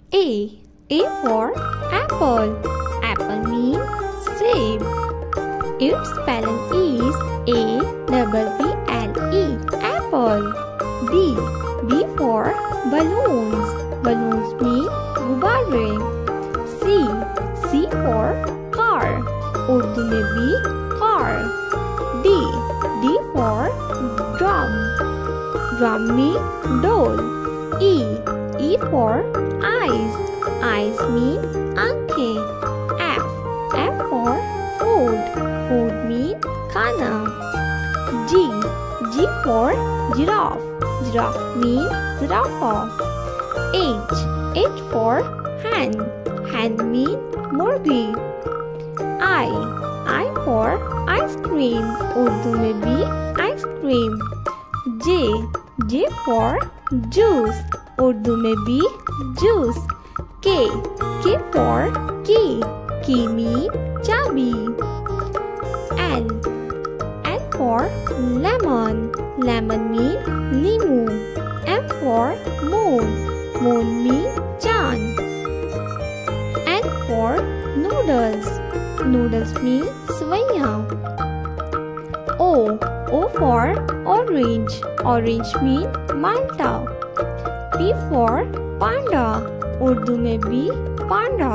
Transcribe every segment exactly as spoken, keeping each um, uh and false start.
A. A for apple. Apple means seed. Its spelling is A B B L E. Apple. B. B for balloons. Balloons mean गुब्बारे. C. C for car. Urdu में भी car. D. D for drum. Drum mean doll. E. E for eyes. Eyes mean आँखें. F. F for food. Food mean खाना. G. G for giraffe. Giraffe mean zirafa. H. H for hen. Hen mean मुर्गी. I. I for ice cream. Urdu में भी ice cream. J. J for juice. Urdu में भी juice. K. K for key. Key mean चाबी. L. L for lemon. Lemon mean नींबू. M for moon. Moon mean चांद. N for noodles. Noodles mean सवैयाँ. O. O for orange. Orange mean Malta. P for panda. Urdu में भी पांडा.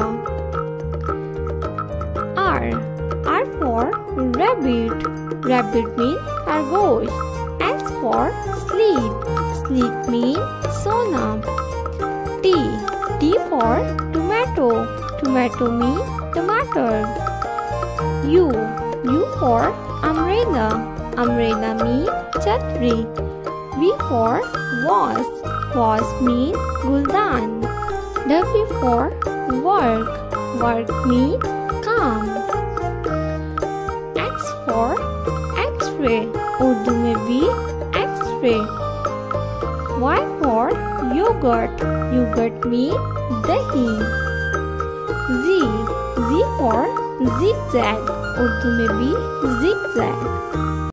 R. R for rabbit. Rabbit mean खरगोश. S for sleep. Sleep mean सोना. T. T for tomato. Tomato mean टमाटर. U. U for umbrella. Umbrella mean छतरी. V for vase. Vase mean गुलदान. W for work. Work mean काम. X for X-ray. Urdu में भी X-ray. Y for yogurt. Yogurt mean दही. Z. Z for zigzag. Urdu में भी zigzag.